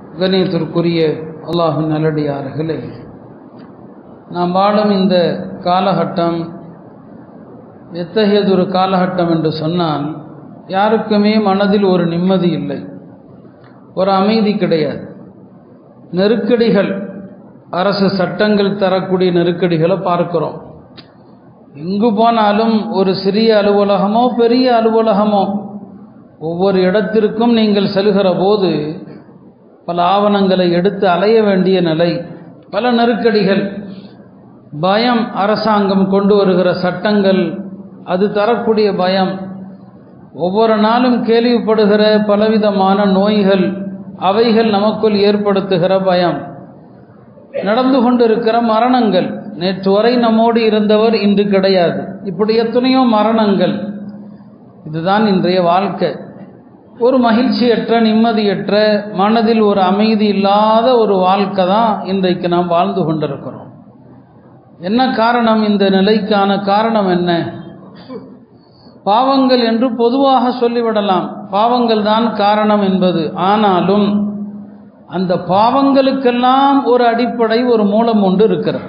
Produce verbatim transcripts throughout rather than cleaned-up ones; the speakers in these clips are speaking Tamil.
கண்ணியத்திற்குரிய அல்லாஹ்வின் நல்லடியார்களே, நாம் வாழும் இந்த காலகட்டம் எத்தகையதொரு காலகட்டம் என்று சொன்னால், யாருக்குமே மனதில் ஒரு நிம்மதி இல்லை, ஒரு அமைதி கிடையாது. நெருக்கடிகள், அரசு சட்டங்கள் தரக்கூடிய நெருக்கடிகளை பார்க்கிறோம். எங்கு போனாலும் ஒரு சிறிய அலுவலகமோ பெரிய அலுவலகமோ, ஒவ்வொரு இடத்திற்கும் நீங்கள் செல்கிற போது பல ஆவணங்களை எடுத்து அலைய வேண்டிய நிலை, பல நெருக்கடிகள், பயம், அரசாங்கம் கொண்டு வருகிற சட்டங்கள் அது தரக்கூடிய பயம், ஒவ்வொரு நாளும் கேள்விப்படுகிற பலவிதமான நோய்கள், அவைகள் நமக்குள் ஏற்படுத்துகிற பயம், நடந்து கொண்டிருக்கிற மரணங்கள், நேற்று வரை நம்மோடு இருந்தவர் இன்று கிடையாது, இப்படி எத்தனையோ மரணங்கள். இதுதான் இன்றைய வாழ்க்கை. ஒரு மகிழ்ச்சியற்ற, நிம்மதியற்ற, மனதில் ஒரு அமைதி இல்லாத ஒரு வாழ்க்கை தான் இன்றைக்கு நாம் வாழ்ந்து கொண்டிருக்கிறோம். என்ன காரணம்? இந்த நிலைக்கான காரணம் என்ன? பாவங்கள் என்று பொதுவாக சொல்லிவிடலாம், பாவங்கள் தான் காரணம் என்பது. ஆனாலும் அந்த பாவங்களுக்கெல்லாம் ஒரு அடிப்படை, ஒரு மூலம் ஒன்று இருக்கிறது.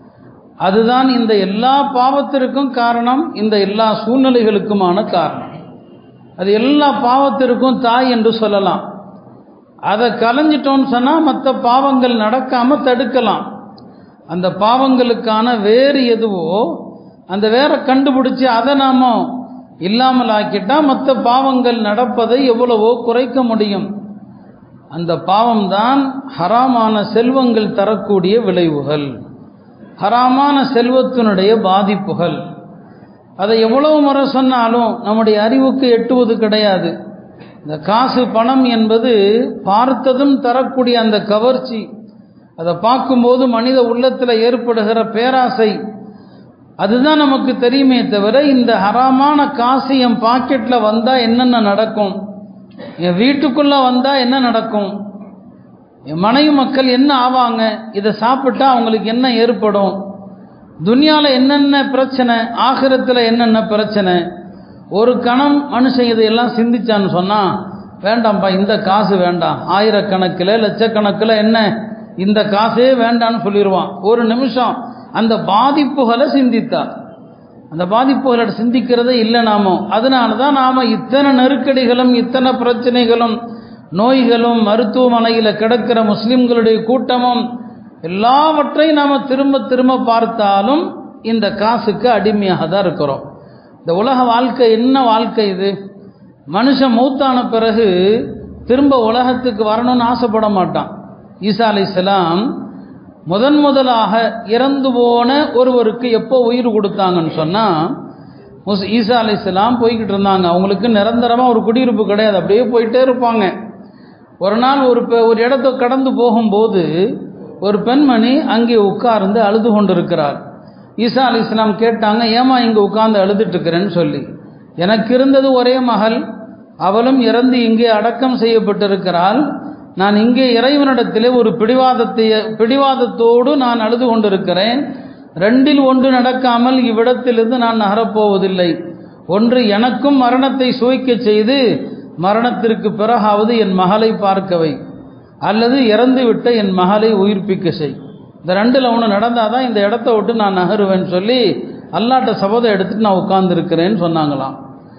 அதுதான் இந்த எல்லா பாவத்திற்கும் காரணம், இந்த எல்லா சூழ்நிலைகளுக்குமான காரணம். அது எல்லா பாவத்திற்கும் தாய் என்று சொல்லலாம். அதை கலைஞ்சிட்டோன்னு சொன்னால் மற்ற பாவங்கள் நடக்காமல் தடுக்கலாம். அந்த பாவங்களுக்கான வேறு எதுவோ அந்த வேற கண்டுபிடிச்சி அதை நாம் இல்லாமல் ஆக்கிட்டால் மற்ற பாவங்கள் நடப்பதை எவ்வளவோ குறைக்க முடியும். அந்த பாவம்தான் ஹராமான செல்வங்கள் தரக்கூடிய விளைவுகள், ஹராமான செல்வத்தினுடைய பாதிப்புகள். அதை எவ்வளவு முறை சொன்னாலும் நம்முடைய அறிவுக்கு எட்டுவது கிடையாது. இந்த காசு, பணம் என்பது பார்த்ததும் தரக்கூடிய அந்த கவர்ச்சி, அதை பார்க்கும்போது மனித உள்ளத்தில் ஏற்படுகிற பேராசை, அதுதான் நமக்கு தெரியுமே தவிர, இந்த ஹராமான காசு என் பாக்கெட்டில் வந்தால் என்னென்ன நடக்கும், என் வீட்டுக்குள்ளே வந்தால் என்ன நடக்கும், என் மனைவி மக்கள் என்ன ஆவாங்க, இதை சாப்பிட்டா அவங்களுக்கு என்ன ஏற்படும், துன்யாவில் என்னென்ன பிரச்சனை, ஆகிரத்தில் என்னென்ன பிரச்சனை. ஒரு கணம் மனுஷன் இதையெல்லாம் சிந்திச்சான்னு சொன்னால், வேண்டாம்ப்பா இந்த காசு வேண்டாம், ஆயிரக்கணக்கில் லட்சக்கணக்கில் என்ன இந்த காசே வேண்டான்னு சொல்லிடுவான். ஒரு நிமிஷம் அந்த பாதிப்புகளை சிந்தித்தார். அந்த பாதிப்புகளை சிந்திக்கிறதே இல்லை நாமோ. அதனால தான் நாம் இத்தனை நெருக்கடிகளும், இத்தனை பிரச்சனைகளும், நோய்களும், மருத்துவமனையில் கிடக்கிற முஸ்லிம்களுடைய கூட்டமும், எல்லாவற்றையும் நாம் திரும்ப திரும்ப பார்த்தாலும் இந்த காசுக்கு அடிமையாக தான் இருக்கிறோம். இந்த உலக வாழ்க்கை என்ன வாழ்க்கை இது? மனுஷன் மௌத்தான பிறகு திரும்ப உலகத்துக்கு வரணும்னு ஆசைப்பட மாட்டான். ஈசா அலைஹிஸ்ஸலாம் முதன் முதலாக இறந்து போன ஒருவருக்கு எப்போ உயிர் கொடுத்தாங்கன்னு சொன்னால், ஈசா அலைஹிஸ்ஸலாம் போய்கிட்டு இருந்தாங்க. அவங்களுக்கு நிரந்தரமாக ஒரு குடியிருப்பு கிடையாது, அப்படியே போயிட்டே இருப்பாங்க. ஒரு நாள் ஒரு ஒரு இடத்தை கடந்து போகும்போது ஒரு பெண்மணி அங்கே உட்கார்ந்து அழுது கொண்டிருக்கிறார். ஈசா அலைஹிஸ்ஸலாம் கேட்டாங்க, ஏமா இங்கே உட்கார்ந்து அழுதுட்டு இருக்கிறேன்னு சொல்லி. எனக்கு இருந்தது ஒரே மகள், அவளும் இறந்து இங்கே அடக்கம் செய்யப்பட்டிருக்கிறாள். நான் இங்கே இறைவனிடத்திலே ஒரு பிடிவாதத்தை பிடிவாதத்தோடு நான் அழுது கொண்டிருக்கிறேன். ரெண்டில் ஒன்று நடக்காமல் இவ்விடத்திலிருந்து நான் நகரப்போவதில்லை. ஒன்று எனக்கும் மரணத்தை சுவைக்க செய்து மரணத்திற்கு பிறகாவது என் மகளை பார்க்கவை, அல்லது இறந்து விட்ட என் மகளை உயிர்ப்பிக்க செய். இந்த ரெண்டில் ஒன்று நடந்தால் தான் இந்த இடத்த விட்டு நான் நகருவேன்னு சொல்லி அல்லாட்ட சபதம் எடுத்துட்டு நான் உட்கார்ந்துருக்கிறேன்னு சொன்னாங்களாம்.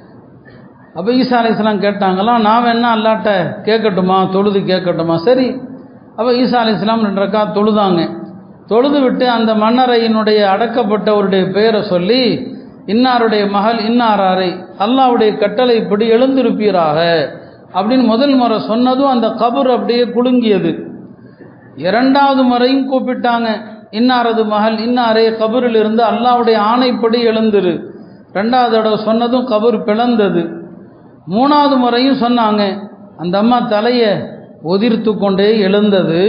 அப்போ ஈசா அலைஹிஸ்ஸலாம் கேட்டாங்களாம், நான் வேணா அல்லாட்ட கேட்கட்டுமா, தொழுது கேட்கட்டுமா? சரி. அப்போ ஈசா அலைஹிஸ்ஸலாம் ரெண்டு ரக்காத் தொழுதாங்க. தொழுது விட்டு அந்த மன்னரையினுடைய அடக்கப்பட்டவருடைய பெயரை சொல்லி, இன்னாருடைய மகள் இன்னாரை அல்லாவுடைய கட்டளை இப்படி எழுந்திருப்பீராக அப்படின்னு முதல் முறை சொன்னதும் அந்த கபர் அப்படியே குலுங்கியது. இரண்டாவது முறையும் கூப்பிட்டாங்க, இன்னாரது மகள் இன்னாரே கபரில் இருந்து அல்லாவுடைய ஆணைப்படி எழுந்துரு. ரெண்டாவது தடவை சொன்னதும் கபர் பிளந்தது. மூணாவது முறையும் சொன்னாங்க, அந்த அம்மா தலையை ஒதிர்த்து கொண்டே எழுந்தது.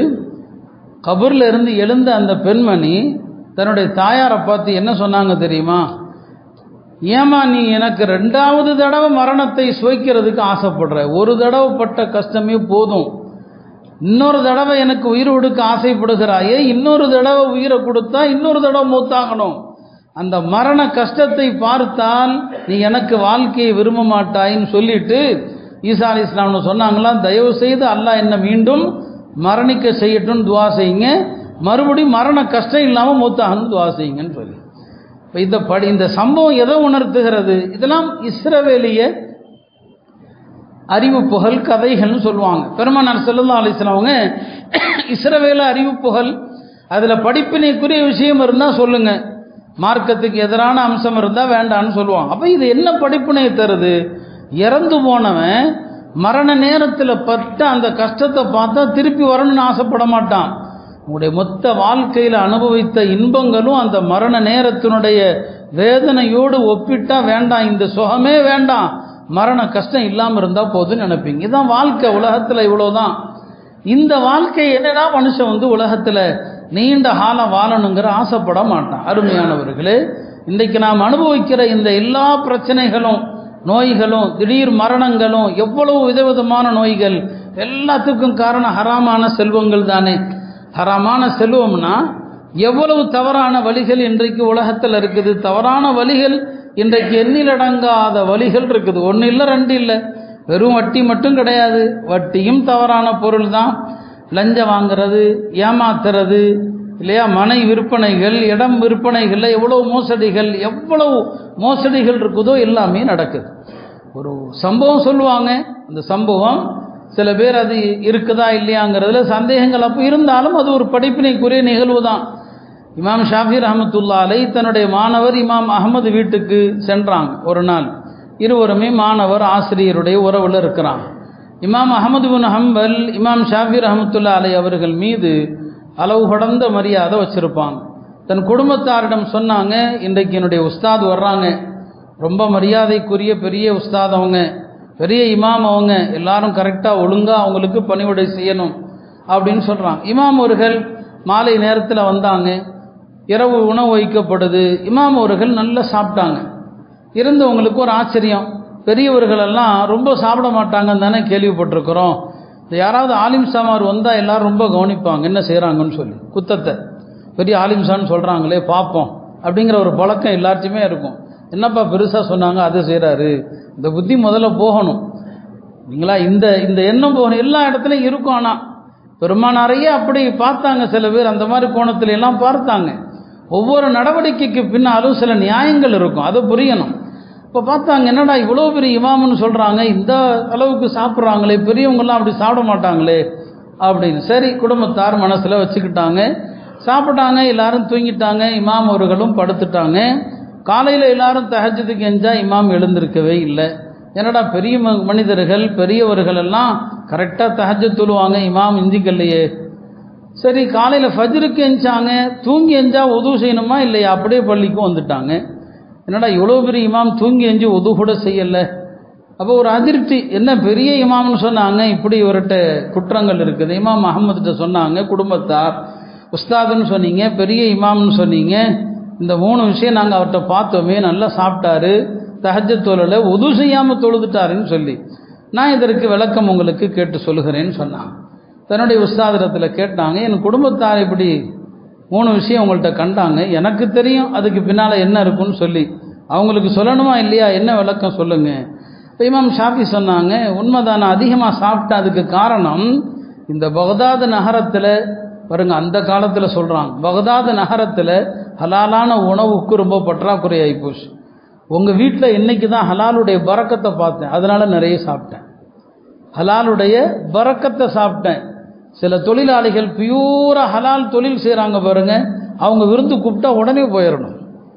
கபரில் இருந்து எழுந்த அந்த பெண்மணி தன்னுடைய தாயாரை பார்த்து என்ன சொன்னாங்க தெரியுமா? ஏமா நீ எனக்கு ரெண்டாவது தடவை மரணத்தை சுவைக்கிறதுக்கு ஆசைப்படுற? ஒரு தடவை பட்ட கஷ்டமே போதும், இன்னொரு தடவை எனக்கு உயிர் கொடுக்க ஆசைப்படுகிறாயே, இன்னொரு தடவை உயிரை கொடுத்தா இன்னொரு தடவை மூத்தாகணும். அந்த மரண கஷ்டத்தை பார்த்தால் நீ எனக்கு வாழ்க்கையை விரும்ப மாட்டாயின்னு சொல்லிட்டு ஈசா அலைஹிஸ்ஸலாம் சொன்னாங்களாம், தயவு செய்து அல்லாஹ் என்ன மீண்டும் மரணிக்க செய்யட்டும் துவா செய்யுங்க, மறுபடியும் மரண கஷ்டம் இல்லாமல் மூத்தாகணும் துவா செய்யுங்கன்னு சொல்லி. இப்போ இந்த படி இந்த சம்பவம் எதை உணர்த்துகிறது? இதெல்லாம் இஸ்ரவேலிய அறிவிப்புகள் கதைகள்னு சொல்லுவாங்க. பெருமானார் ஸல்லல்லாஹு அலைஹி வஸல்லம் அவங்க இஸ்ரவேல அறிவிப்புகள் அதில் படிப்பினைக்குரிய விஷயம் இருந்தால் சொல்லுங்க, மார்க்கத்துக்கு எதிரான அம்சம் இருந்தால் வேண்டான்னு சொல்லுவாங்க. அப்போ இது என்ன படிப்பினை தருது? இறந்து போனவன் மரண நேரத்தில் பட்ட அந்த கஷ்டத்தை பார்த்தா திருப்பி வரணும்னு ஆசைப்பட மாட்டான். உங்களுடைய மொத்த வாழ்க்கையில் அனுபவித்த இன்பங்களும் அந்த மரண நேரத்தினுடைய வேதனையோடு ஒப்பிட்டா வேண்டாம், இந்த சுகமே வேண்டாம், மரண கஷ்டம் இல்லாமல் இருந்தால் போதுன்னு நினைப்பீங்க. இதுதான் வாழ்க்கை. உலகத்தில் இவ்வளோதான். இந்த வாழ்க்கை என்னன்னா மனுஷன் வந்து உலகத்தில் நீண்ட காலம் வாழணுங்கிற ஆசைப்பட மாட்டான். அருமையானவர்களே, இன்றைக்கு நாம் அனுபவிக்கிற இந்த எல்லா பிரச்சனைகளும், நோய்களும், திடீர் மரணங்களும், எவ்வளவு விதவிதமான நோய்கள், எல்லாத்துக்கும் காரணம் ஹராமான செல்வங்கள் தானே. ஹராமான செல்வம்னா எவ்வளவு தவறான வழிகள் இன்றைக்கு உலகத்தில் இருக்குது. தவறான வழிகள் இன்றைக்கு எண்ணிலடங்காத வழிகள் இருக்குது. ஒன்று இல்லை ரெண்டு இல்லை, வெறும் வட்டி மட்டும் கிடையாது. வட்டியும் தவறான பொருள் தான். லஞ்சம் வாங்கிறது, ஏமாத்துறது இல்லையா, மனை விற்பனைகள், இடம் விற்பனைகளில் எவ்வளவு மோசடிகள், எவ்வளவு மோசடிகள் இருக்குதோ எல்லாமே நடக்குது. ஒரு சம்பவம் சொல்லுவாங்க, அந்த சம்பவம் சில பேர் அது இருக்குதா இல்லையாங்கிறதுல சந்தேகங்கள் அப்போ இருந்தாலும் அது ஒரு படிப்பினைக்குரிய நிகழ்வு தான். இமாம் ஷாஃபி ரஹ்மத்துல்லாஹி அலைஹி தன்னுடைய மாணவர் இமாம் அஹமது வீட்டுக்கு சென்றாங்க. ஒரு நாள் இருவருமே மாணவர் ஆசிரியருடைய உறவில் இருக்கிறாங்க. இமாம் அஹமது பின் ஹம்பல் இமாம் ஷாஃபி ரஹ்மத்துல்லாஹி அலைஹி அவர்கள் மீது அளவு கடந்த மரியாதை வச்சிருப்பாங்க. தன் குடும்பத்தாரிடம் சொன்னாங்க, இன்றைக்கு என்னுடைய உஸ்தாத் வர்றாங்க, ரொம்ப மரியாதைக்குரிய பெரிய உஸ்தாத் அவங்க, பெரிய இமாம் அவங்க, எல்லாரும் கரெக்டாக ஒழுங்காக அவங்களுக்கு பணிவிடை செய்யணும் அப்படின்னு சொல்கிறாங்க. இமாம் அவர்கள் மாலை நேரத்தில் வந்தாங்க. இரவு உணவு வைக்கப்படுது. இமாம் அவர்கள் நல்லா சாப்பிட்டாங்க. இருந்தவங்களுக்கு ஒரு ஆச்சரியம், பெரியவர்களெல்லாம் ரொம்ப சாப்பிட மாட்டாங்கன்னு தானே கேள்விப்பட்டிருக்கிறோம். இந்த யாராவது ஆலிம் சாமார் வந்தால் எல்லோரும் ரொம்ப கவனிப்பாங்க என்ன செய்கிறாங்கன்னு சொல்லி. குத்தத்தை பெரிய ஆலிம்சான்னு சொல்கிறாங்களே பார்ப்போம் அப்படிங்கிற ஒரு பழக்கம் எல்லாத்தையுமே இருக்கும். என்னப்பா பெருசாக சொன்னாங்க அதை செய்கிறாரு, இந்த புத்தி முதல்ல போகணும் இல்லைங்களா, இந்த இந்த எண்ணம் போகணும். எல்லா இடத்துலையும் இருக்கும். ஆனால் பெருமானாரையே அப்படி பார்த்தாங்க சில பேர், அந்த மாதிரி கோணத்துல எல்லாம் பார்த்தாங்க. ஒவ்வொரு நடவடிக்கைக்கு பின்னாலும் சில நியாயங்கள் இருக்கும், அதை புரியணும். இப்போ பார்த்தாங்க, என்னடா இவ்வளோ பெரிய இமாமுன்னு சொல்கிறாங்க, இந்த அளவுக்கு சாப்பிட்றாங்களே, பெரியவங்கெல்லாம் அப்படி சாப்பிட மாட்டாங்களே அப்படின்னு. சரி, குடும்பத்தார் மனசில் வச்சுக்கிட்டாங்க. சாப்பிட்டாங்க, எல்லாரும் தூங்கிட்டாங்க. இமாம் அவர்களும் படுத்துட்டாங்க. காலையில் எல்லாரும் தஹஜ்ஜுதுக்கு எஞ்சா இமாம் எழுந்திருக்கவே இல்லை. என்னடா பெரிய மனிதர்கள் பெரியவர்கள் எல்லாம் கரெக்டாக தஹஜ்ஜுத் தொழுவாங்க, இமாம் இந்திக்கல்லையே. சரி, காலையில் ஃபஜ்ருக்கு எஞ்சாங்க. தூங்கி எஞ்சா உது செய்யணுமா இல்லையா, அப்படியே பள்ளிக்கும் வந்துட்டாங்க. என்னடா இவ்வளோ பெரிய இமாம் தூங்கி எஞ்சி உது கூட செய்யலை. அப்போ ஒரு அதிருப்தி, என்ன பெரிய இமாம்னு சொன்னாங்க, இப்படி இவர்கிட்ட குற்றங்கள் இருக்குது. இமாம் அஹமதுகிட்ட சொன்னாங்க, குடும்பத்தார் உஸ்தாதுன்னு சொன்னீங்க, பெரிய இமாம்னு சொன்னீங்க, இந்த மூணு விஷயம் நாங்கள் அவர்கிட்ட பார்த்தோமே, நல்லா சாப்பிட்டாரு, தஹஜ்ஜுத் தொழல, உது செய்யாமல் தொழுதுட்டாருன்னு சொல்லி, நான் இதற்கு விளக்கம் உங்களுக்கு கேட்டு சொல்லுகிறேன்னு சொன்னாங்க. தன்னுடைய உஸ்தாதிடத்தில் கேட்டாங்க, என் குடும்பத்தார் இப்படி மூணு விஷயம் உங்கள்கிட்ட கண்டாங்க, எனக்கு தெரியும் அதுக்கு பின்னால் என்ன இருக்குன்னு சொல்லி, அவங்களுக்கு சொல்லணுமா இல்லையா, என்ன விளக்கம் சொல்லுங்கள். இப்போ இமாம் ஷாஃபி சொன்னாங்க, உண்மைதான், நான் அதிகமாக சாப்பிட்டேன், அதுக்கு காரணம் இந்த பகதாது நகரத்தில் பாருங்க, அந்த காலத்தில் சொல்கிறாங்க, பகதாது நகரத்தில் ஹலாலான உணவுக்கு ரொம்ப பற்றாக்குறை ஆகிப்போச்சு. உங்கள் வீட்டில் இன்றைக்கி தான் ஹலாலுடைய பரக்கத்தை பார்த்தேன், அதனால் நிறைய சாப்பிட்டேன், ஹலாலுடைய பரக்கத்தை சாப்பிட்டேன். சில தொழிலாளிகள் பியூராக ஹலால் தொழில் செய்கிறாங்க பாருங்க, அவங்க விருந்து கூப்பிட்டா உடனே போயிடணும்,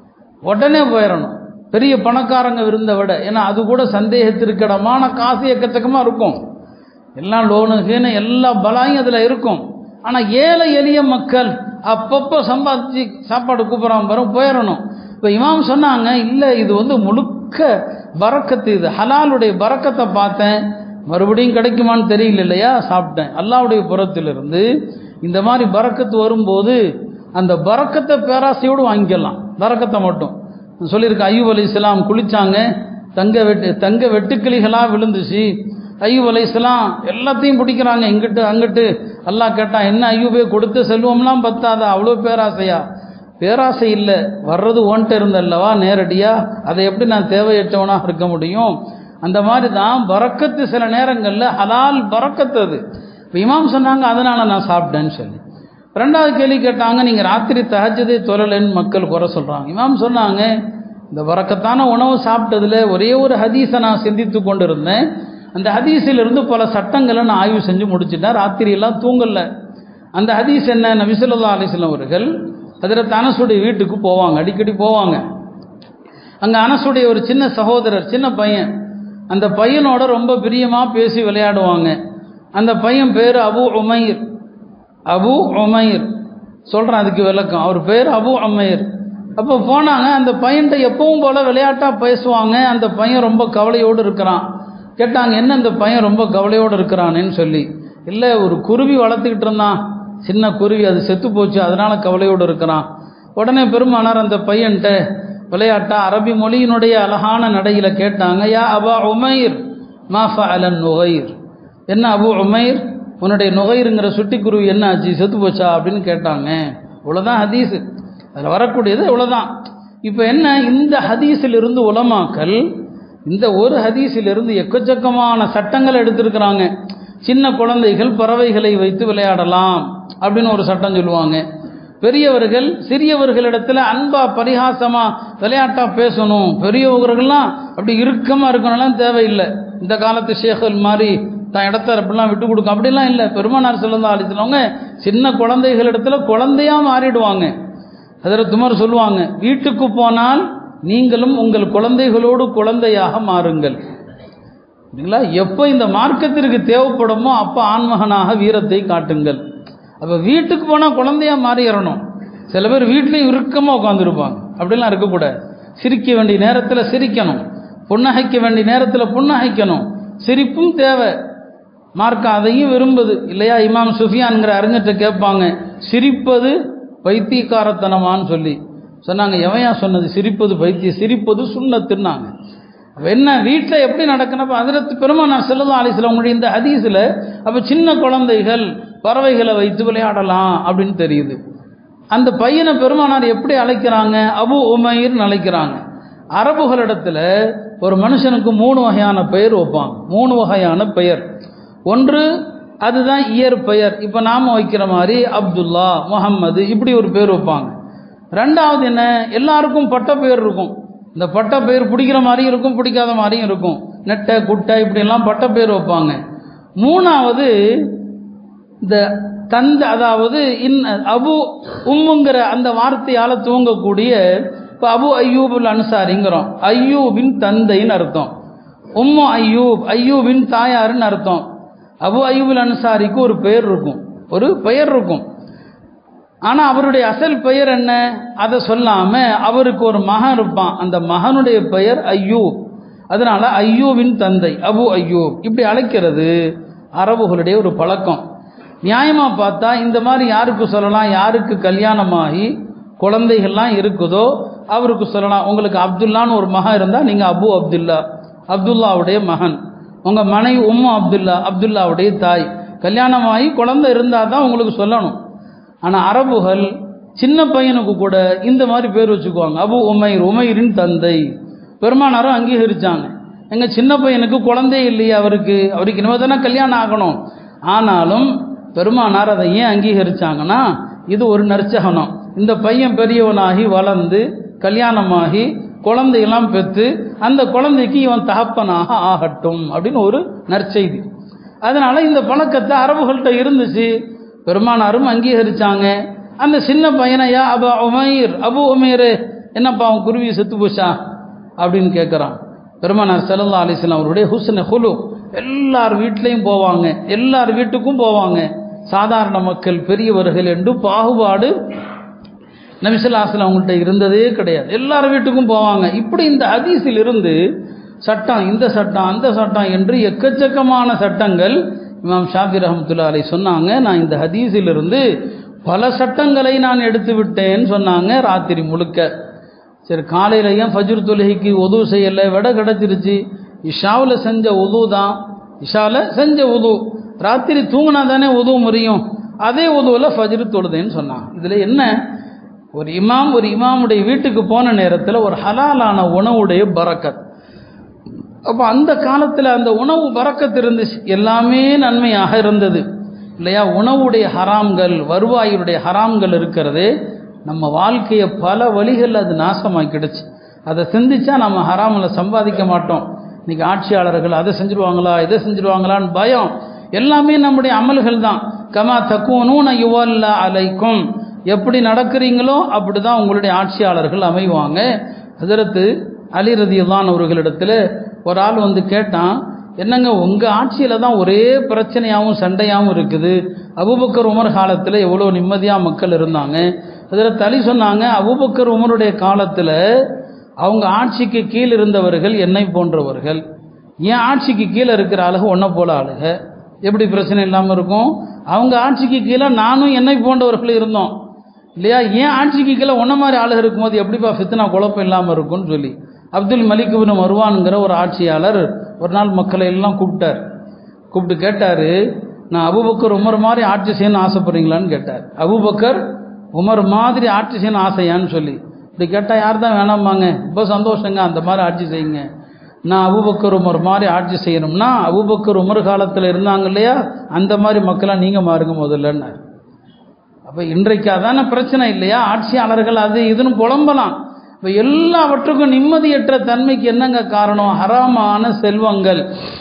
உடனே போயிடணும். பெரிய பணக்காரங்க விருந்தை விட, ஏன்னா அது கூட சந்தேகத்திற்கிடமான காசு எக்கச்சக்கமாக இருக்கும், எல்லாம் லோனுக்குன்னு எல்லா பலாயும் அதில் இருக்கும். ஆனால் ஏழை எளிய மக்கள் அப்பப்போ சம்பாதிச்சு சாப்பாடு கூப்பிட்றாங்க பாருங்க, போயிடணும். இப்போ இமாம் சொன்னாங்க, இல்லை இது வந்து முழுக்க பரக்கத்து, இது ஹலாலுடைய பரக்கத்தை பார்த்தேன், மறுபடியும் கிடைக்குமான்னு தெரியல இல்லையா, சாப்பிட்டேன். அல்லாஹ்வுடைய புறத்திலிருந்து இந்த மாதிரி பரக்கத்து வரும்போது அந்த பரக்கத்தை பேராசையோடு வாங்கிக்கலாம், பரக்கத்தை மட்டும் சொல்லியிருக்க. ஐயூப் அலைஹிஸ்ஸலாம் குளித்தாங்க, தங்க வெட்டு தங்க வெட்டுக்கிளிகளாக விழுந்துச்சு. ஐயூப் அலைஹிஸ்ஸலாம் எல்லாத்தையும் பிடிக்கிறாங்க, இங்கிட்டு அங்கிட்டு. அல்லாஹ் கேட்டான், என்ன ஐயூபே, கொடுத்த செல்வம்லாம் பத்தாதா, அவ்வளோ பேராசையா? பேராசை இல்லை, வர்றது ஓன்ட்டு இருந்தல்லவா நேரடியாக, அதை எப்படி நான் தேவையற்றவனாக இருக்க முடியும்? அந்த மாதிரி தான் பரக்கத்து சில நேரங்களில் ஹலால் பரக்கத்து, அது இப்போ இமாம் சொன்னாங்க அதனால் நான் சாப்பிட்டேன்னு சொல்லி. ரெண்டாவது கேள்வி கேட்டாங்க, நீங்கள் ராத்திரி தஹஜ்ஜுதே தொழலைன்னு மக்கள் குறை சொல்கிறாங்க. இமாம் சொன்னாங்க, இந்த பரக்கத்தான உணவு சாப்பிட்டதில் ஒரே ஒரு ஹதீஸை நான் சிந்தித்து கொண்டு இருந்தேன். அந்த ஹதீஸிலிருந்து பல சட்டங்களை நான் ஆய்வு செஞ்சு முடிச்சுட்டேன். ராத்திரியெல்லாம் தூங்கலை. அந்த ஹதீஸ் என்ன? நபி ஸல்லல்லாஹு அலைஹி வஸல்லம் அவர்கள் ஹஜ்ரத் அனஸுடைய வீட்டுக்கு போவாங்க, அடிக்கடி போவாங்க. அங்கே அனஸுடைய ஒரு சின்ன சகோதரர், சின்ன பையன், அந்த பையனோட ரொம்ப பிரியமாக பேசி விளையாடுவாங்க. அந்த பையன் பேர் அபு உமைர். அபு உமைர் சொல்கிறேன், அதுக்கு விளக்கம். அவர் பேர் அபு உமைர். அப்போ போனாங்க, அந்த பையன்கிட்ட எப்பவும் போல் விளையாட்டாக பேசுவாங்க. அந்த பையன் ரொம்ப கவலையோடு இருக்கிறான். கேட்டாங்க, என்ன இந்த பையன் ரொம்ப கவலையோடு இருக்கிறானேன்னு சொல்லி. இல்லை, ஒரு குருவி வளர்த்துக்கிட்டு இருந்தான், சின்ன குருவி, அது செத்து போச்சு, அதனால் கவலையோடு இருக்கிறான். உடனே பெருமானார் அந்த பையன்கிட்ட விளையாட்டா அரபி மொழியினுடைய அழகான நடையில் கேட்டாங்க, யா அபா உமைர் மா ஃபஅலன் நுகைர், என்ன அபு உமைர், உன்னுடைய நுகைருங்கிற சுட்டிக்குருவி என்ன ஆச்சு, செத்து போச்சா அப்படின்னு கேட்டாங்க. இவ்வளோதான் ஹதீஸு, அதில் வரக்கூடியது இவ்வளோதான். இப்போ என்ன, இந்த ஹதீஸிலிருந்து உலமாக்கள் இந்த ஒரு ஹதீஸிலிருந்து எக்கச்சக்கமான சட்டங்கள் எடுத்திருக்கிறாங்க. சின்ன குழந்தைகள் பறவைகளை வைத்து விளையாடலாம் அப்படின்னு ஒரு சட்டம் சொல்லுவாங்க. பெரியவர்கள் சிறியவர்களிடத்தில் அன்பா பரிகாசமா விளையாட்டா பேசணும். பெரியவர்கள்லாம் அப்படி இறுக்கமாக இருக்கணும்லாம் தேவையில்லை. இந்த காலத்து ஷேഖல் மாதிரி தான் இடத்த அப்படிலாம் விட்டு கொடுக்கும் அப்படிலாம் இல்லை. பெருமானார் ஸல்லல்லாஹு அலைஹி வஸல்லம் சின்ன குழந்தைகளிடத்தில் குழந்தையா மாறிடுவாங்க. ஹஜ்ரத் உமர் சொல்லுவாங்க, வீட்டுக்கு போனால் நீங்களும் உங்கள் குழந்தைகளோடு குழந்தையாக மாறுங்கள். சரிங்களா? எப்போ இந்த மார்க்கத்திற்கு தேவைப்படுமோ அப்போ ஆண்மகனாக வீரத்தை காட்டுங்கள். அப்போ வீட்டுக்கு போனால் குழந்தையாக மாறிடணும். சில பேர் வீட்லேயும் இறுக்கமாக உட்காந்துருப்பாங்க, அப்படிலாம் இருக்கக்கூடாது. சிரிக்க வேண்டிய நேரத்தில் சிரிக்கணும், புன்னகைக்க வேண்டிய நேரத்தில் புன்னகைக்கணும். சிரிப்பும் தேவை, மார்க்கம் அதையும் விரும்புது இல்லையா? இமாம் சுஃபியான்கிற அறிஞர்கிட்ட கேட்பாங்க, சிரிப்பது பைத்தியக்காரத்தனமான்னு சொல்லி சொன்னாங்க. எவையா சொன்னது சிரிப்பது பைத்திய, சிரிப்பது சுன்னத்துன்னாங்க. என்ன வீட்டில் எப்படி நடக்கணும்? ஹஜ்ரத் பெருமானார் ஸல்லல்லாஹு அலைஹி வஸல்லம் உங்களுடைய இந்த ஹதீஸில் அப்போ சின்ன குழந்தைகள் பறவைகளை வைத்து விளையாடலாம் அப்படின்னு தெரியுது. அந்த பையனை பெருமானார் எப்படி அழைக்கிறாங்க? அபு உமைர்னு அழைக்கிறாங்க. அரபுகளிடத்தில் ஒரு மனுஷனுக்கு மூணு வகையான பெயர் வைப்பாங்க. மூணு வகையான பெயர். ஒன்று அதுதான் இயற்பெயர், இப்போ நாம் வைக்கிற மாதிரி அப்துல்லா, முஹம்மது, இப்படி ஒரு பேர் வைப்பாங்க. ரெண்டாவது என்ன, எல்லாருக்கும் பட்ட பெயர் இருக்கும். இந்த பட்ட பெயர் பிடிக்கிற மாதிரியும் இருக்கும், பிடிக்காத மாதிரியும் இருக்கும். நெட்டை குட்டை இப்படியெல்லாம் பட்ட பெயர் வைப்பாங்க. மூணாவது இந்த தந்தை, அதாவது இன் அபு உம்முங்கிற அந்த வார்த்தையால் துவங்கக்கூடிய, இப்போ அபு அய்யூபுல் அன்சாரிங்கிறோம், ஐயூபின் தந்தைன்னு அர்த்தம். உம்மு ஐயூப், ஐயூபின் தாயாருன்னு அர்த்தம். அபு அய்யூபுல் அன்சாரிக்கு ஒரு பெயர் இருக்கும், ஒரு பெயர் இருக்கும். ஆனால் அவருடைய அசல் பெயர் என்ன அதை சொல்லாமல் அவருக்கு ஒரு மகன் இருப்பான், அந்த மகனுடைய பெயர் ஐயூப். அதனால் ஐயூபின் தந்தை அபு ஐயூப் இப்படி அழைக்கிறது அரபுகளுடைய ஒரு பழக்கம். நியாயமாக பார்த்தா இந்த மாதிரி யாருக்கு சொல்லலாம்? யாருக்கு கல்யாணமாகி குழந்தைகள்லாம் இருக்குதோ அவருக்கு சொல்லலாம். உங்களுக்கு அப்துல்லான்னு ஒரு மகன் இருந்தால் நீங்கள் அபு அப்துல்லா, அப்துல்லாவுடைய மகன். உங்கள் மனைவி உம்மு அப்துல்லா, அப்துல்லாவுடைய தாய். கல்யாணமாகி குழந்தை இருந்தால் தான் உங்களுக்கு சொல்லணும். ஆனால் அரபுகள் சின்ன பையனுக்கு கூட இந்த மாதிரி பேர் வச்சுக்குவாங்க, அபு உமைர், உமைரின் தந்தை. பெருமானாரும் அங்கீகரித்தாங்க, எங்கள் சின்ன பையனுக்கு குழந்தையே இல்லையே, அவருக்கு அவருக்கு இனிமேல் தானே கல்யாணம் ஆகணும். ஆனாலும் பெருமானார் அதை ஏன் அங்கீகரித்தாங்கன்னா, இது ஒரு நற்சகனம். இந்த பையன் பெரியவனாகி வளர்ந்து கல்யாணமாகி குழந்தையெல்லாம் பெற்று அந்த குழந்தைக்கு இவன் தகப்பனாக ஆகட்டும் அப்படின்னு ஒரு நற்செய்தி. அதனால் இந்த பழக்கத்தை அரபுகள்கிட்ட இருந்துச்சு, பெருமானாரும் அங்கீகரித்தாங்க. அந்த சின்ன பையனையா அபு உமைர், அபு உமைர் என்னப்பா அவன் குருவி செத்து போச்சா அப்படின்னு கேட்குறான். பெருமானார் ஸல்லல்லாஹு அலைஹி வஸல்லம் அவருடைய ஹுஸ்ன ஹுலுக், எல்லார் வீட்லேயும் போவாங்க, எல்லார் வீட்டுக்கும் போவாங்க. சாதாரண மக்கள் பெரியவர்கள் என்று பாகுபாடு நபி ஸல்லல்லாஹு அலைஹி வஸல்லம் அவங்கள்ட்ட இருந்ததே கிடையாது, எல்லார் வீட்டுக்கும் போவாங்க. இப்படி இந்த ஹதீஸில் இருந்து சட்டம், இந்த சட்டம் அந்த சட்டம் என்று எக்கச்சக்கமான சட்டங்கள் இமாம் ஷாஃபி ரஹ்மத்துல்லாஹி அலைஹி சொன்னாங்க. நான் இந்த ஹதீஸிலிருந்து பல சட்டங்களை நான் எடுத்து விட்டேன்னு சொன்னாங்க. ராத்திரி முழுக்க சரி, காலையில் ஏன் ஃபஜ்ர் தொழுகைக்கு உது செய்யலை, விட கிடச்சிருச்சு. இஷாவில் செஞ்ச உது தான், இஷாவில் செஞ்ச உது, ராத்திரி தூங்கினா தானே உது முறியும், அதே உதுவில் ஃபஜ்ர் தொழுதேன்னு சொன்னாங்க. இதில் என்ன, ஒரு இமாம் ஒரு இமாமுடைய வீட்டுக்கு போன நேரத்தில் ஒரு ஹலாலான உணவுடைய பரக்கத். அப்போ அந்த காலத்தில் அந்த உணவு பரக்கத்து இருந்துச்சு, எல்லாமே நன்மையாக இருந்தது. இல்லையா? உணவுடைய ஹராம்கள், வருவாயுடைய ஹராம்கள் இருக்கிறது, நம்ம வாழ்க்கையை பல வழிகளில் அது நாசமாக்கிடுச்சு. அதை சிந்திச்சா நம்ம ஹராமில் சம்பாதிக்க மாட்டோம். இன்றைக்கி ஆட்சியாளர்கள் அதை செஞ்சுருவாங்களா, இதை செஞ்சுருவாங்களான்னு பயம். எல்லாமே நம்முடைய அமல்கள் தான். கமா தக்குவனூன யுவல்லா அலைக்கும், எப்படி நடக்கிறீங்களோ அப்படி தான் உங்களுடைய ஆட்சியாளர்கள் அமைவாங்க. ஹஜரத்து அலி ரலியல்லாஹு அவர்களிடத்தில் ஒரு ஆள் வந்து கேட்டான், என்னங்க உங்கள் ஆட்சியில் தான் ஒரே பிரச்சனையாகவும் சண்டையாகவும் இருக்குது, அபூபக்கர் உமர் காலத்தில் எவ்வளோ நிம்மதியாக மக்கள் இருந்தாங்க. ஹஜரத் அலி சொன்னாங்க, அபூபக்கர் உமருடைய காலத்தில் அவங்க ஆட்சிக்கு கீழே இருந்தவர்கள் என்னை போன்றவர்கள், ஏன் ஆட்சிக்கு கீழே இருக்கிற ஆளுக ஒன்றை போல ஆளுக, எப்படி பிரச்சனை இல்லாமல் இருக்கும்? அவங்க ஆட்சிக்கு கீழே நானும் என்னை போன்றவர்கள் இருந்தோம் இல்லையா? ஏன் ஆட்சிக்கு கீழே ஒன்றை மாதிரி ஆளுக இருக்கும்போது எப்படிப்பா ஃபித்னா குழப்பம் இல்லாமல் இருக்கும்னு சொல்லி அப்துல் மலிக் இப்னு மர்வான்ங்கிற ஒரு ஆட்சியாளர் ஒரு நாள் மக்களை எல்லாம் கூப்பிட்டார். கூப்பிட்டு கேட்டார், நான் அபூபக்கர் உமர் மாதிரி ஆட்சி செய்யணும்னு ஆசைப்படுறீங்களான்னு கேட்டார். அபூபக்கர் உமர் மாதிரி ஆட்சி செய்யணும் ஆசையான்னு சொல்லி இப்படி கேட்டால் யார் தான் வேணாமாங்க, ரொம்ப சந்தோஷங்க, அந்த மாதிரி ஆட்சி செய்யுங்க. நான் அபூபக்கர் உமர் மாதிரி ஆட்சி செய்யணும்னா அபூபக்கர் உமர் காலத்தில் இருந்தாங்க இல்லையா, அந்த மாதிரி மக்களாக நீங்கள் மாறுங்க முதல்லன்னார். அப்போ இன்றைக்கு அதான பிரச்சனை இல்லையா? ஆட்சியாளர்கள் அது இதுன்னு புலம்பலாம். இப்போ எல்லாவற்றுக்கும் நிம்மதியற்ற தன்மைக்கு என்னங்க காரணம்? ஹராமான செல்வங்கள்.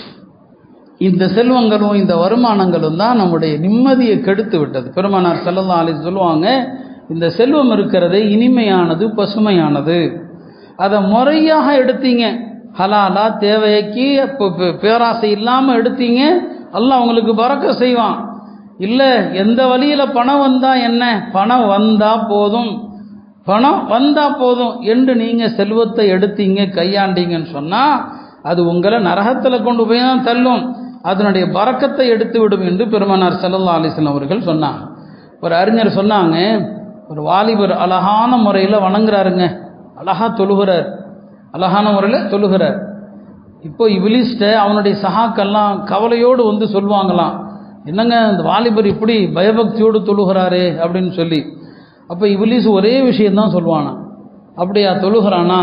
இந்த செல்வங்களும் இந்த வருமானங்களும் தான் நம்முடைய நிம்மதியை கெடுத்து விட்டது. பெருமானார் ஸல்லல்லாஹு அலைஹி சொல்லுவாங்க, இந்த செல்வம் இருக்கிறது இனிமையானது, பசுமையானது, அதை முறையாக எடுத்தீங்க, ஹலாலா தேவைக்கு பேராசை இல்லாமல் எடுத்தீங்க, அல்லாஹ் உங்களுக்கு பரக்க செய்வான். இல்லை எந்த வழியில் பணம் வந்தால் என்ன, பணம் வந்தால் போதும், பணம் வந்தால் போதும் என்று நீங்கள் செல்வத்தை எடுத்தீங்க, கையாண்டீங்கன்னு சொன்னால் அது உங்களை நரகத்தில் கொண்டு போய் தான் தள்ளும், அதனுடைய பரக்கத்தை எடுத்து விடும் என்று பெருமானார் ஸல்லல்லாஹு அலைஹி வஸல்லம் அவர்கள் சொன்னாங்க. ஒரு அறிஞர் சொன்னாங்க, ஒரு வாலிபர் அழகான முறையில் வணங்குறாருங்க, அழகா தொழுகிறார், அழகான முறையில் தொழுகிறார். இப்போ இப்லீஸ்ட அவனுடைய சகாக்கெல்லாம் கவலையோடு வந்து சொல்லுவாங்களாம், என்னங்க இந்த வாலிபர் இப்படி பயபக்தியோடு தொழுகிறாரே அப்படின்னு சொல்லி. அப்போ இப்லீஸ் ஒரே விஷயந்தான் சொல்லுவானா, அப்படியா தொழுகிறானா,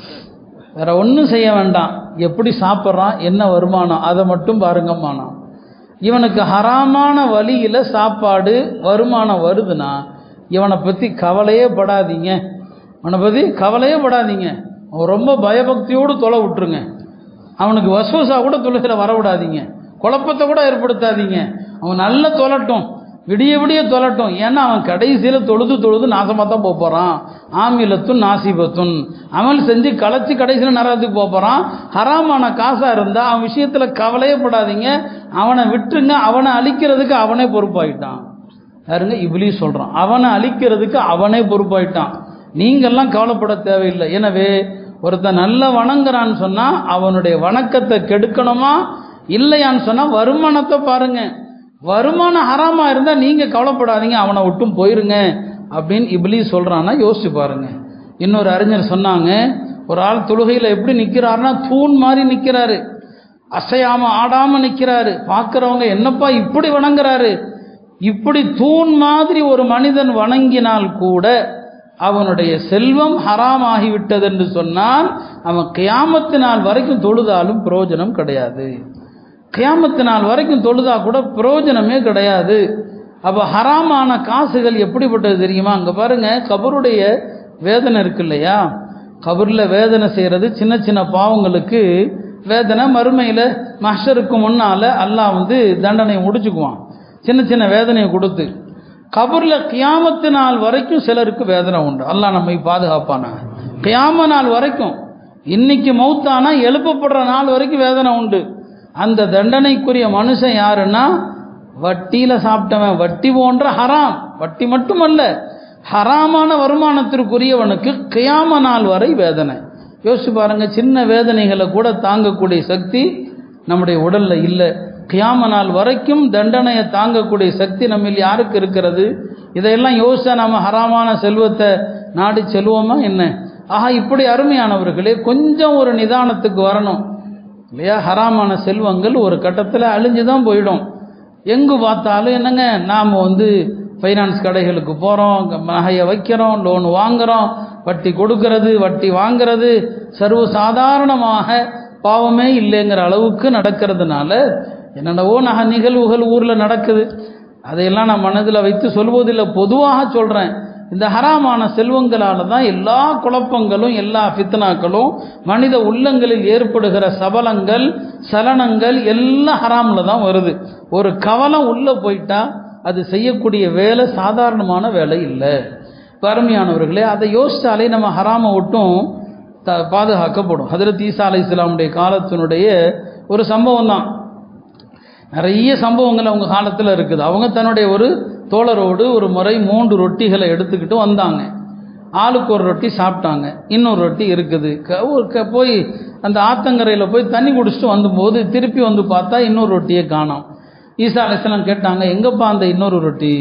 வேற ஒன்றும் செய்ய வேண்டாம், எப்படி சாப்பிட்றான், என்ன வருமானம், அதை மட்டும் பாருங்கம்மானா. இவனுக்கு ஹராமான வழியில் சாப்பாடு வருமானம் வருதுன்னா இவனை பற்றி கவலையே படாதீங்க, அவனை பற்றி கவலையே படாதீங்க, அவன் ரொம்ப பயபக்தியோடு தொலை விட்டுருங்க, அவனுக்கு வசூசா கூட தொழுகிற வர விடாதீங்க, குழப்பத்தை கூட ஏற்படுத்தாதீங்க, அவன் நல்ல தொலட்டும், விடிய விடிய தொலட்டும். ஏன்னா அவன் கடைசியில் தொழுது தொழுது நாசமாக தான் போக போகிறான். ஆமிலத்துன் நாசிபத்துன், அமல் செஞ்சு களைச்சி கடைசியில் நரகத்துக்கு போக போகிறான். ஹராமான காசாக இருந்தால் அவன் விஷயத்தில் கவலையே படாதீங்க, அவனை விட்டுருங்க, அவனை அழிக்கிறதுக்கு அவனே பொறுப்பாயிட்டான். யாருங்க? இப்லீஸ் சொல்கிறான், அவனை அழிக்கிறதுக்கு அவனே பொறுப்பாயிட்டான், நீங்கள்லாம் கவலைப்பட தேவையில்லை. எனவே ஒருத்தன் நல்ல வணங்குறான்னு சொன்னால் அவனுடைய வணக்கத்தை கெடுக்கணுமா இல்லையான்னு சொன்னால் வருமானத்தை பாருங்க, வருமானம் ஹராமாக இருந்தால் நீங்கள் கவலைப்படாதீங்க, அவனை விட்டும் போயிருங்க அப்படின்னு இப்லீஸ் சொல்கிறான்னா யோசிச்சு பாருங்க. இன்னொரு அறிஞர் சொன்னாங்க, ஒரு ஆள் தொழுகையில் எப்படி நிற்கிறாருன்னா தூண் மாதிரி நிற்கிறாரு, அசையாமல் ஆடாமல் நிற்கிறாரு. பார்க்குறவங்க என்னப்பா இப்படி வணங்குறாரு, இப்படி தூண் மாதிரி ஒரு மனிதன் வணங்கினால் கூட அவனுடைய செல்வம் ஹராம் ஆகிவிட்டது என்று சொன்னால் அவன் கியாமத்து நாள் வரைக்கும் தொழுதாலும் பிரயோஜனம் கிடையாது, கியாமத்து நாள் வரைக்கும் தொழுதா கூட பிரயோஜனமே கிடையாது. அப்போ ஹராமான காசுகள் எப்படிப்பட்டது தெரியுமா? அங்கே பாருங்க, கபருடைய வேதனை இருக்கு இல்லையா, கபரில் வேதனை செய்கிறது சின்ன சின்ன பாவங்களுக்கு வேதனை, மறுமையில் மஹ்ஷருக்கு முன்னால் அல்லாஹ் வந்து தண்டனை முடிச்சுக்குவான், சின்ன சின்ன வேதனையை கொடுத்து. கபரில் கியாமத்து நாள் வரைக்கும் சிலருக்கு வேதனை உண்டு, அல்லாஹ் நம்மை பாதுகாப்பானா. கியாம நாள் வரைக்கும், இன்னைக்கு மௌத்தானா எழுப்பப்படுற நாள் வரைக்கும் வேதனை உண்டு. அந்த தண்டனைக்குரிய மனுஷன் யாருன்னா வட்டியில் சாப்பிட்டவன், வட்டி போன்ற ஹராம், வட்டி மட்டுமல்ல ஹராமான வருமானத்திற்குரியவனுக்கு கியாம நாள் வரை வேதனை. யோசிச்சு பாருங்க, சின்ன வேதனைகளை கூட தாங்கக்கூடிய சக்தி நம்முடைய உடல்ல இல்லை. கியாம நாள் வரைக்கும் தண்டனையை தாங்கக்கூடிய சக்தி நம்ம யாருக்கு இருக்கிறது? இதையெல்லாம் யோசிச்சா நம்ம ஹராமான செல்வத்தை நாடி செல்வோமா என்ன? ஆஹா, இப்படி அருமையானவர்களே, கொஞ்சம் ஒரு நிதானத்துக்கு வரணும் இல்லையா? ஹராமான செல்வங்கள் ஒரு கட்டத்தில் அழிஞ்சு தான் போயிடும். எங்கு பார்த்தாலும் என்னங்க, நாம் வந்து ஃபைனான்ஸ் கடைகளுக்கு போகிறோம், நகையை வைக்கிறோம், லோன் வாங்குகிறோம், வட்டி கொடுக்கறது, வட்டி வாங்கிறது சர்வ சாதாரணமாக பாவமே இல்லைங்கிற அளவுக்கு நடக்கிறதுனால என்னென்னவோ நகை நிகழ்வுகள் ஊரில் நடக்குது. அதையெல்லாம் நான் மனதில் வைத்து சொல்வதில்லை, பொதுவாக சொல்கிறேன். இந்த ஹராமான செல்வங்களால் தான் எல்லா குழப்பங்களும் எல்லா ஃபித்னாக்களும் மனித உள்ளங்களில் ஏற்படுகிற சபலங்கள் சலனங்கள் எல்லாம் ஹராமில் தான் வருது. ஒரு கவலம் உள்ளே போயிட்டா அது செய்யக்கூடிய வேலை சாதாரணமான வேலை இல்லை. அருமையானவர்களே, அதை யோசித்தாலே நம்ம ஹராமை விட்டும் த பாதுகாக்கப்படும். ஹஜ்ரத் ஈசா அலைஹிஸ்ஸலாமுடைய காலத்தினுடைய ஒரு சம்பவம் தான். நிறைய சம்பவங்கள் அவங்க காலத்தில் இருக்குது. அவங்க தன்னுடைய ஒரு தோழரோடு ஒரு முறை மூன்று ரொட்டிகளை எடுத்துக்கிட்டு வந்தாங்க. ஆளுக்கு ஒரு ரொட்டி சாப்பிட்டாங்க, இன்னொரு ரொட்டி இருக்குது. போய் அந்த ஆத்தங்கரையில் போய் தண்ணி குடிச்சிட்டு வந்தபோது திருப்பி வந்து பார்த்தா இன்னொரு ரொட்டியை காணோம். ஈசா அலைஹிஸ்ஸலாம் கேட்டாங்க, எங்கப்பா அந்த இன்னொரு ரொட்டி?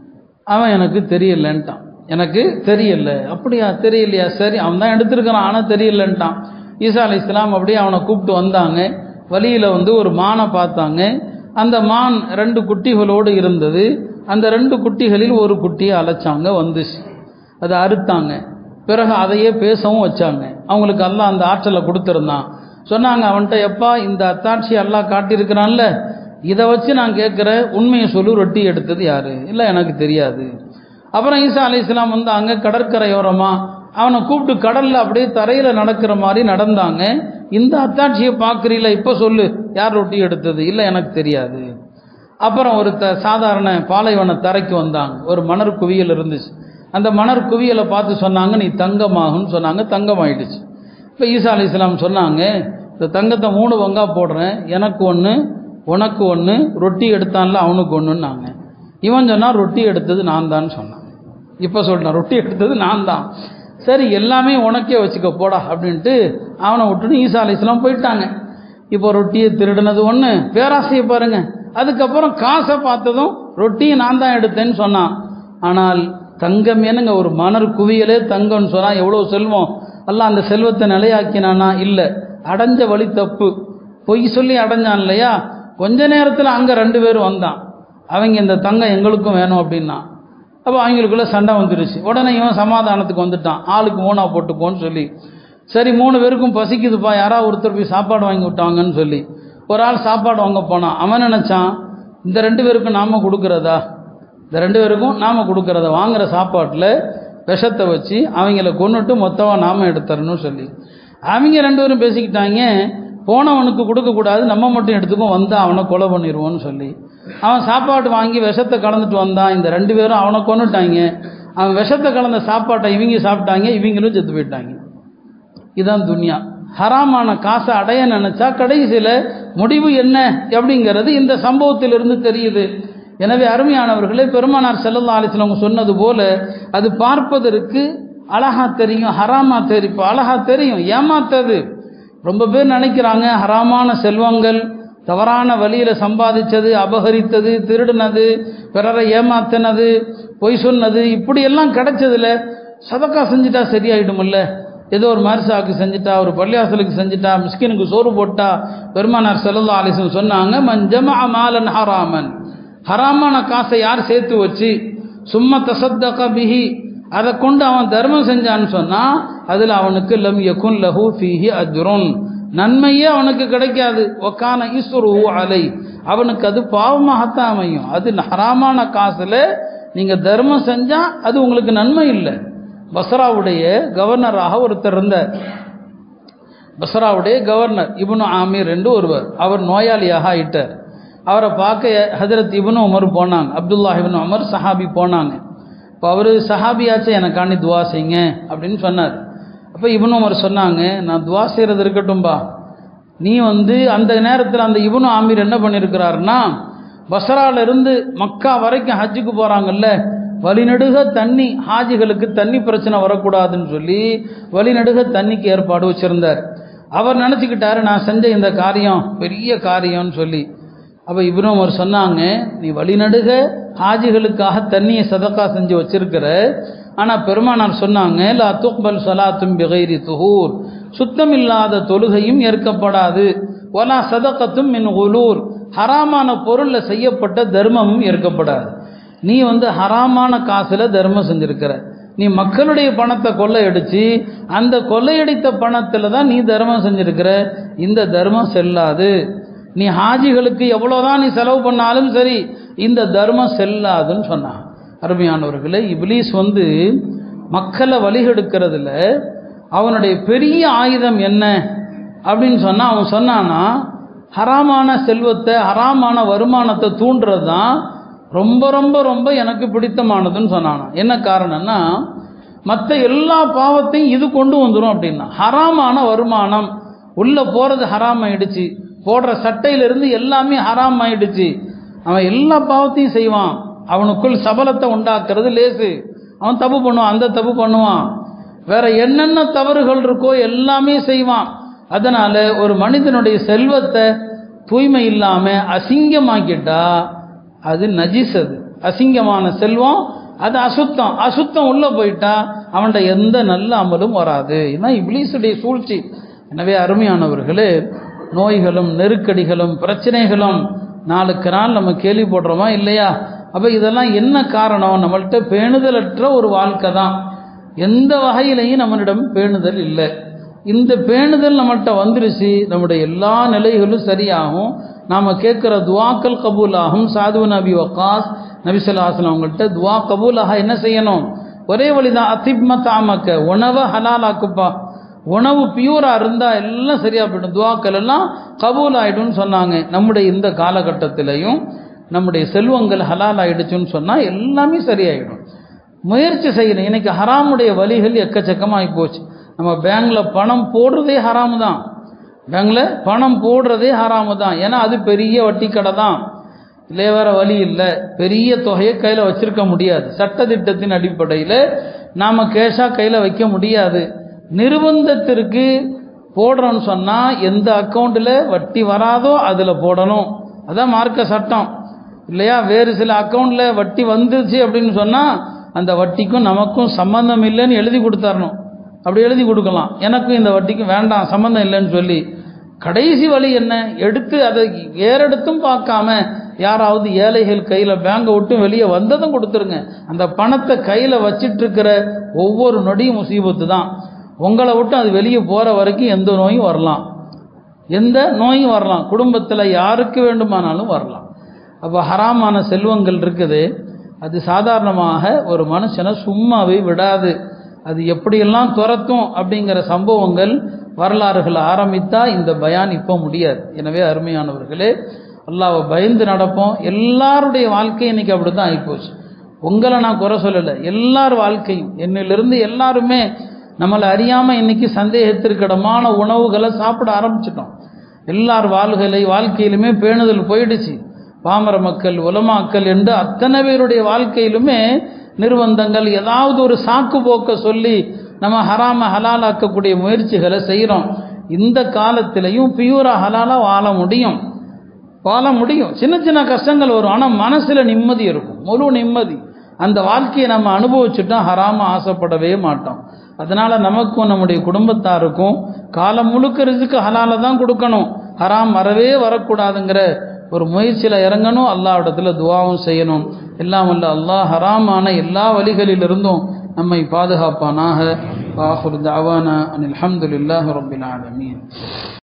அவன் எனக்கு தெரியலன்ட்டான். எனக்கு தெரியல. அப்படியா, தெரியலையா? சரி, அவன் தான் எடுத்துருக்கிறான், ஆனால் தெரியலன்ட்டான். ஈசா அலைஹிஸ்ஸலாம் அப்படியே அவனை கூப்பிட்டு வந்தாங்க. வழியில் வந்து ஒரு மானை பார்த்தாங்க. அந்த மான் ரெண்டு குட்டிகளோடு இருந்தது. அந்த ரெண்டு குட்டிகளில் ஒரு குட்டியை அழைச்சாங்க, வந்துச்சு. அதை அறுத்தாங்க. பிறகு அதையே பேசவும் வச்சாங்க. அவங்களுக்கு அல்லாஹ் அந்த ஆற்றலை கொடுத்துருந்தான். சொன்னாங்க அவன்கிட்ட, எப்பா இந்த அத்தாட்சி அல்லாஹ் காட்டியிருக்கிறான்ல, இதை வச்சு நான் கேட்குற, உண்மையை சொல்லு, ரொட்டி எடுத்தது யாரு? இல்லை, எனக்கு தெரியாது. அப்புறம் ஈசா அலைஹிஸ்ஸலாம் வந்து அங்கே கடற்கரையோரமாக அவனை கூப்பிட்டு கடலில் அப்படியே தரையில் நடக்கிற மாதிரி நடந்தாங்க. இந்த அத்தாட்சியை பார்க்குறீல, இப்போ சொல்லு, யார் ரொட்டி எடுத்தது? இல்லை, எனக்கு தெரியாது. அப்புறம் ஒரு த சாதாரண பாலைவன தரைக்கு வந்தாங்க. ஒரு மணர் குவியல் இருந்துச்சு. அந்த மணர் குவியலை பார்த்து சொன்னாங்க, நீ தங்கமாகுன்னு சொன்னாங்க. தங்கமாயிடுச்சு. இப்போ ஈசா அலைஹிஸ்ஸலாம் சொன்னாங்க, இந்த தங்கத்தை மூணு பங்கா போடுறேன், எனக்கு ஒன்று, உனக்கு ஒன்று, ரொட்டி எடுத்தான்ல அவனுக்கு ஒன்றுன்னாங்க. இவன் சொன்னால் ரொட்டி எடுத்தது நான் தான் சொன்னான். இப்போ சொல்லிட்டான், ரொட்டி எடுத்தது நான் தான். சரி, எல்லாமே உனக்கே வச்சுக்க போடா அப்படின்ட்டு அவனை விட்டுட்டு ஈசா அலைஹிஸ்ஸலாம் போயிட்டாங்க. இப்போ ரொட்டியை திருடினது ஒன்று, பேராசையை பாருங்க. அதுக்கப்புறம் காசை பார்த்ததும் ரொட்டியை நான் தான் எடுத்தேன்னு சொன்னான். ஆனால் தங்கம் என்னங்க, ஒரு மணர் குவியலே தங்கம்னு சொன்னால் எவ்வளோ செல்வம். அல்லாஹ் அந்த செல்வத்தை நிலையாக்கினானா? இல்லை, அடைஞ்ச வழி தப்பு. பொய் சொல்லி அடைஞ்சான் இல்லையா? கொஞ்ச நேரத்தில் அங்கே ரெண்டு பேரும் வந்தான். அவங்க இந்த தங்கம் எங்களுக்கும் வேணும் அப்படின்னா. அப்போ அவங்களுக்குள்ள சண்டை வந்துடுச்சு. உடனே இவன் சமாதானத்துக்கு வந்துட்டான், ஆளுக்கு மூணா போட்டுக்கோன்னு சொல்லி. சரி, மூணு பேருக்கும் பசிக்குதுப்பா, யாராவது ஒருத்தர் போய் சாப்பாடு வாங்கி விட்டாங்கன்னு சொல்லி ஒரு ஆள் சாப்பாடு வாங்க போனான். அவன் நினச்சான், இந்த ரெண்டு பேருக்கும் நாம கொடுக்குறதா, இந்த ரெண்டு பேருக்கும் நாம கொடுக்குறதா, வாங்குற சாப்பாட்டில் விஷத்தை வச்சு அவங்கள கொன்னுட்டு மொத்தமாக நாம எடுத்துறன்னு சொல்லி அவங்க ரெண்டு பேரும் பேசிக்கிட்டாங்க. போனவனுக்கு கொடுக்கக்கூடாது, நம்ம மட்டும் எடுத்துக்கும், வந்தால் அவனை கொலை பண்ணிடுவோன்னு சொல்லி அவன் சாப்பாடு வாங்கி விஷத்தை கலந்துட்டு வந்தான். இந்த ரெண்டு பேரும் அவனை கொன்னுட்டாங்க. அவன் விஷத்தை கலந்த சாப்பாட்டை இவங்க சாப்பிட்டாங்க, இவங்களும் செத்து போயிட்டாங்க. இதுதான் துன்யா. ஹராமான காசை அடைய நினைச்சா கடைசியில் முடிவு என்ன அப்படிங்கிறது இந்த சம்பவத்திலிருந்து தெரியுது. எனவே அருமையானவர்களே, பெருமானார் ஸல்லல்லாஹு அலைஹி வஸல்லம் சொன்னது போல அது பார்ப்பதற்கு அழகா தெரியும், ஹராமா தெரியும். இப்போ அழகா தெரியும், ஏமாத்தது. ரொம்ப பேர் நினைக்கிறாங்க ஹராமான செல்வங்கள், தவறான வழியில் சம்பாதிச்சது, அபகரித்தது, திருடினது, பிறரை ஏமாத்தினது, பொய் சொன்னது, இப்படியெல்லாம் கிடைச்சதில்ல சதக்கா செஞ்சுட்டா சரியாயிடுமில்ல. ஏதோ ஒரு மர்சாவுக்கு செஞ்சுட்டா, ஒரு பள்ளியாசலுக்கு செஞ்சுட்டா, மிஸ்கினுக்கு சோறு போட்டா. பெருமானார் ஸல்லல்லாஹு அலைஹி வஸல்லம் சொன்னாங்க, மன் ஜமஅ மாலன் ஹராமன், ஹராமான காசை யார் சேர்த்து வச்சு சும்மா தசத்தக பிஹி, அதை கொண்டு அவன் தர்மம் செஞ்சான்னு சொன்னால் அதில் அவனுக்கு லம் யகுன் லஹு ஃபீஹி அஜ்ருன், நன்மையே அவனுக்கு கிடைக்காது. ஒக்கான இஸ்ருஹு அலை, அவனுக்கு அது பாவமாகத்தான் அமையும். அது ஹராமான காசில் நீங்கள் தர்மம் செஞ்சால் அது உங்களுக்கு நன்மை இல்லை. பஸ்ராவுடைய கவர்னராக ஒருத்தர் இருந்தார். பஸ்ராவுடைய கவர்னர் இப்னு ஆமீர் என்று ஒருவர், அவர் நோயாளியாக ஆயிட்டார். அவரை பார்க்க ஹஜரத் இப்னு உமர் போனாங்க, அப்துல்லாஹ் இப்னு உமர் சஹாபி போனாங்க. இப்போ அவர் சஹாபியாச்சு எனக்காண்டி துவா செய்யுங்க அப்படின்னு சொன்னார். அப்போ இப்னு உமர் சொன்னாங்க, நான் துவா செய்கிறது இருக்கட்டும்பா, நீ வந்து அந்த நேரத்தில் அந்த இப்னு ஆமீர் என்ன பண்ணியிருக்கிறாருன்னா, பஸ்ராவிலிருந்து மக்கா வரைக்கும் ஹஜ்ஜுக்கு போகிறாங்கல்ல, வழிநடுக தண்ணி, ஹாஜிகளுக்கு தண்ணி பிரச்சனை வரக்கூடாதுன்னு சொல்லி வழிநடுக தண்ணிக்கு ஏற்பாடு வச்சுருந்தார். அவர் நினச்சிக்கிட்டாரு நான் செஞ்ச இந்த காரியம் பெரிய காரியம்னு சொல்லி. அப்போ இப்னு உமர் சொன்னாங்க, நீ வழிநடுக ஹாஜிகளுக்காக தண்ணியை சதக்கா செஞ்சு வச்சிருக்கிற, ஆனால் பெருமானார் சொன்னாங்க, லா துக்பல் ஸலாத்தும் பிகைரி துஹூர், சுத்தமில்லாத தொழுகையும் ஏற்கப்படாது. வலா சதக்கத்தும் மின் குலூர், ஹராமான பொருளில் செய்யப்பட்ட தர்மமும் ஏற்கப்படாது. நீ வந்து ஹராமான காசில் தர்மம் செஞ்சிருக்கிற, நீ மக்களுடைய பணத்தை கொள்ளையடிச்சு அந்த கொள்ளையடித்த பணத்தில் தான் நீ தர்மம் செஞ்சிருக்கிற, இந்த தர்மம் செல்லாது. நீ ஹாஜிகளுக்கு எவ்வளோதான் நீ செலவு பண்ணாலும் சரி, இந்த தர்மம் செல்லாதுன்னு சொன்னாங்க. அருமையானவர்களே, இப்லீஸ் வந்து மக்களை வழிகெடுக்கிறதுல அவனுடைய பெரிய ஆயுதம் என்ன அப்படின்னு சொன்னால், அவன் சொன்னான்னா ஹராமான செல்வத்தை ஹராமான வருமானத்தை தூண்டுறது தான் ரொம்ப ரொம்ப ரொம்ப எனக்கு பிடித்தமானதுன்னு சொன்னானா. என்ன காரணம்னா, மற்ற எல்லா பாவத்தையும் இது கொண்டு வந்துடும் அப்படின்னா. ஹராமான வருமானம் உள்ளே போகிறது ஹராம் ஆயிடுச்சு, போடுற சட்டையிலிருந்து எல்லாமே ஹராம் ஆயிடுச்சு, அவன் எல்லா பாவத்தையும் செய்வான். அவனுக்குள் சபலத்தை உண்டாக்குறது லேசு, அவன் தப்பு பண்ணுவான், அந்த தப்பு பண்ணுவான், வேற என்னென்ன தவறுகள் இருக்கோ எல்லாமே செய்வான். அதனால ஒரு மனிதனுடைய செல்வத்தை தூய்மை இல்லாமல் அசிங்கமாக்கிட்டா அது நஜிஸ், அது அசிங்கமான செல்வம், அது அசுத்தம். அசுத்தம் உள்ள போயிட்டா அவன்கிட்ட எந்த நல்ல அமலும் வராது. இதுதான் இப்லீஸுடைய சூழ்ச்சி. எனவே அருமையானவர்களே, நோய்களும் நெருக்கடிகளும் பிரச்சனைகளும் நாளுக்கு நாள் நம்ம கேள்விப்படுறோமா இல்லையா? அப்போ இதெல்லாம் என்ன காரணம்? நம்மள்கிட்ட பேணுதலற்ற ஒரு வாழ்க்கை தான். எந்த வகையிலையும் நம்மளிடம் பேணுதல் இல்லை. இந்த பேணுதல் நம்மள்கிட்ட வந்துருச்சு, நம்முடைய எல்லா நிலைகளும் சரியாகும், நாம் கேட்குற துவாக்கள் கபூல் ஆகும். சாது நபி வக்காஸ் நபி ஸல்லல்லாஹு அலைஹி வஸல்லம் அவங்கள்ட்ட துவா கபூலாக என்ன செய்யணும்? ஒரே வழிதான், அதிப்ம தாமக்க, உணவை ஹலாலாக்குப்பா, உணவு பியூராக இருந்தால் எல்லாம் சரியாக போய்டும், துவாக்கள் எல்லாம் கபூல் ஆகிடும்னு சொன்னாங்க. நம்முடைய இந்த காலகட்டத்திலையும் நம்முடைய செல்வங்கள் ஹலால் ஆகிடுச்சுன்னு சொன்னால் எல்லாமே சரியாயிடும். முயற்சி செய்யணும். இன்னைக்கு ஹராமுடைய வழிகள் எக்கச்சக்கமாகி போச்சு. நம்ம பேங்கில் பணம் போடுறதே ஹராமு தான், பேங்கில் பணம் போடுறதே ஹராமு தான். ஏன்னா அது பெரிய வட்டி கடை தான், இல்லை வேற வழி இல்லை, பெரிய தொகையை கையில் வச்சிருக்க முடியாது. சட்டத்திட்டத்தின் அடிப்படையில் நாம் கேஷாக கையில் வைக்க முடியாது. நிர்பந்தத்திற்கு போடுறோன்னு சொன்னால் எந்த அக்கௌண்ட்டில் வட்டி வராதோ அதில் போடணும், அதான் மார்க்க சட்டம் இல்லையா? வேறு சில அக்கௌண்ட்டில் வட்டி வந்துச்சு அப்படின்னு சொன்னால் அந்த வட்டிக்கும் நமக்கும் சம்மந்தம் இல்லைன்னு எழுதி கொடுத்தரணும். அப்படி எழுதி கொடுக்கலாம், எனக்கும் இந்த வட்டிக்கும் வேண்டாம் சம்மந்தம் இல்லைன்னு சொல்லி. கடைசி வழி என்ன? எடுத்து அதை ஏறெடுத்தும் பார்க்காம யாராவது ஏழைகள் கையில் பேங்கை விட்டு வெளியே வந்ததும் கொடுத்துருங்க. அந்த பணத்தை கையில் வச்சிட்டு இருக்கிற ஒவ்வொரு நொடியும் முசீபத்து தான். உங்களை விட்டு அது வெளியே போகிற வரைக்கும் எந்த நோயும் வரலாம், எந்த நோயும் வரலாம், குடும்பத்தில் யாருக்கு வேண்டுமானாலும் வரலாம். அப்போ ஹராமான செல்வங்கள் இருக்குது, அது சாதாரணமாக ஒரு மனுஷனை சும்மாவே விடாது. அது எப்படியெல்லாம் துரத்தும் அப்படிங்கிற சம்பவங்கள் வரலாறுகள் ஆரம்பித்தா இந்த பயான் இப்போ முடியாது. எனவே அருமையானவர்களே, அல்லாஹ்வை பயந்து நடப்போம். எல்லாருடைய வாழ்க்கை இன்னைக்கு அப்படி தான் ஆகிப்போச்சு. உங்களை நான் குறை சொல்லலை, எல்லார் வாழ்க்கையும் என்னிலிருந்து எல்லாருமே நம்மளை அறியாமல் இன்னைக்கு சந்தேகத்திற்கிடமான உணவுகளை சாப்பிட ஆரம்பிச்சிட்டோம். எல்லார் வாழ்களை வாழ்க்கையிலுமே பேணுதல் போயிடுச்சு. பாமர மக்கள், உலமாக்கள் என்று அத்தனை பேருடைய வாழ்க்கையிலுமே நிர்பந்தங்கள், ஏதாவது ஒரு சாக்கு போக்க சொல்லி நம்ம ஹராம ஹலாலாக்கக்கூடிய முயற்சிகளை செய்கிறோம். இந்த காலத்திலையும் பியூரா ஹலாலா வாழ முடியும், வாழ முடியும். சின்ன சின்ன கஷ்டங்கள் வரும், ஆனால் மனசில் நிம்மதி இருக்கும், முழு நிம்மதி. அந்த வாழ்க்கையை நம்ம அனுபவிச்சுட்டோம், ஹராம ஆசைப்படவே மாட்டோம். அதனால் நமக்கும் நம்முடைய குடும்பத்தாருக்கும் காலம் முழுக்க ரிஸ்க்கு ஹலாலை தான் கொடுக்கணும், ஹராம் வரவே வரக்கூடாதுங்கிற ஒரு முயற்சியில் இறங்கணும். அல்லாஹ்விடத்தில் துவாவும் செய்யணும். எல்லாம் வல்ல அல்லாஹ் ஹராமான எல்லா வழிகளிலிருந்தும் நம்மை பாதுகாப்பானாக. வாஹிரு தஅவானா அனில் ஹம்துலில்லாஹி ரப்பில் ஆலமீன்.